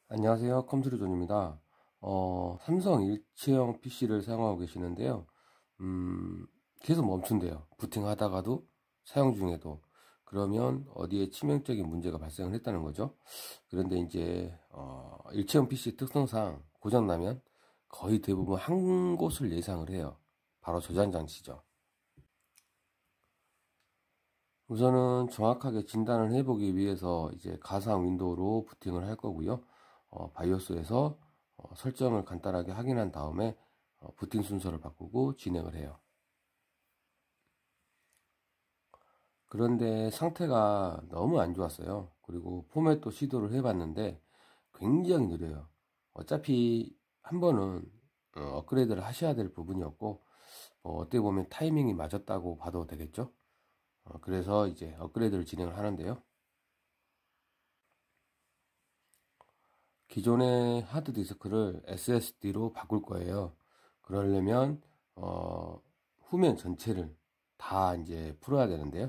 안녕하세요. 컴퓨터존입니다. 삼성 일체형 PC를 사용하고 계시는데요. 계속 멈춘대요. 부팅하다가도 사용 중에도. 그러면 어디에 치명적인 문제가 발생을 했다는 거죠. 그런데 이제 일체형 PC 특성상 고장나면 거의 대부분 한 곳을 예상을 해요. 바로 저장 장치죠. 우선은 정확하게 진단을 해보기 위해서 이제 가상 윈도우로 부팅을 할 거고요. 바이오스에서 설정을 간단하게 확인한 다음에 부팅 순서를 바꾸고 진행을 해요. 그런데 상태가 너무 안 좋았어요. 그리고 포맷도 시도를 해봤는데 굉장히 느려요. 어차피 한 번은 업그레이드를 하셔야 될 부분이었고, 어떻게 보면 타이밍이 맞았다고 봐도 되겠죠. 그래서 이제 업그레이드를 진행을 하는데요. 기존의 하드디스크를 SSD로 바꿀 거예요. 그러려면 후면 전체를 다 이제 풀어야 되는데요.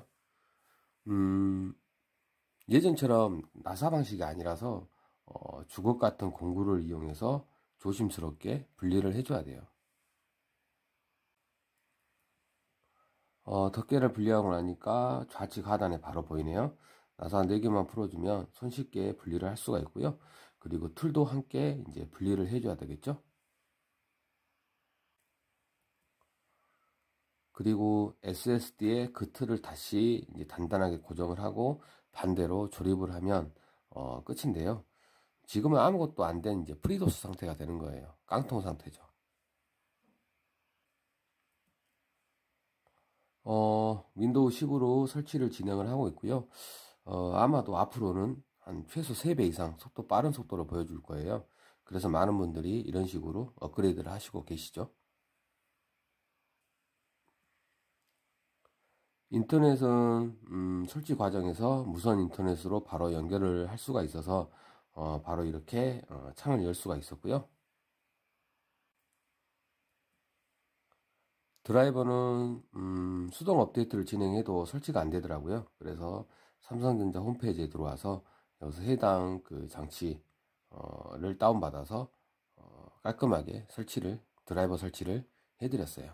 예전처럼 나사 방식이 아니라서 주걱 같은 공구를 이용해서 조심스럽게 분리를 해줘야 돼요. 덮개를 분리하고 나니까 좌측 하단에 바로 보이네요. 나사 4개만 풀어주면 손쉽게 분리를 할 수가 있고요. 그리고 툴도 함께 이제 분리를 해줘야 되겠죠. 그리고 SSD의 그 틀을 다시 이제 단단하게 고정을 하고 반대로 조립을 하면 끝인데요. 지금은 아무것도 안 된 이제 프리도스 상태가 되는 거예요. 깡통 상태죠. 윈도우 10으로 설치를 진행을 하고 있고요. 아마도 앞으로는 한 최소 3배 이상 빠른 속도로 보여줄 거예요. 그래서 많은 분들이 이런 식으로 업그레이드를 하시고 계시죠. 인터넷은 설치 과정에서 무선 인터넷으로 바로 연결을 할 수가 있어서 바로 이렇게 창을 열 수가 있었고요. 드라이버는 수동 업데이트를 진행해도 설치가 안 되더라고요. 그래서 삼성전자 홈페이지에 들어와서 여기서 해당 그 장치를 다운받아서 깔끔하게 드라이버 설치를 해드렸어요.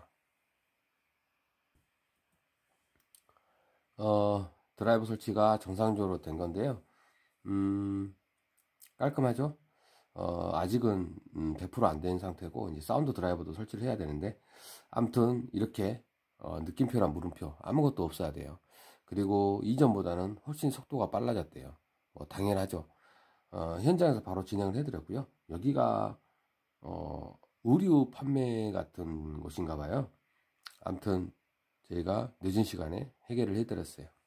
드라이버 설치가 정상적으로 된 건데요. 깔끔하죠? 아직은 100%안 된 상태고 이제 사운드 드라이버도 설치를 해야 되는데, 아무튼 이렇게 느낌표랑 물음표 아무것도 없어야 돼요. 그리고 이전보다는 훨씬 속도가 빨라졌대요. 당연하죠. 현장에서 바로 진행을 해드렸고요. 여기가 의류 판매 같은 곳인가 봐요. 아무튼 저희가 늦은 시간에 해결을 해드렸어요.